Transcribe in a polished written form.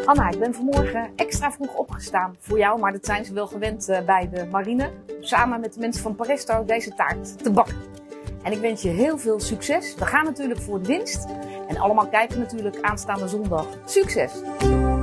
Anna, ik ben vanmorgen extra vroeg opgestaan voor jou, maar dat zijn ze wel gewend bij de marine. Samen met de mensen van Paresto deze taart te bakken. En ik wens je heel veel succes. We gaan natuurlijk voor de winst. En allemaal kijken natuurlijk aanstaande zondag. Succes!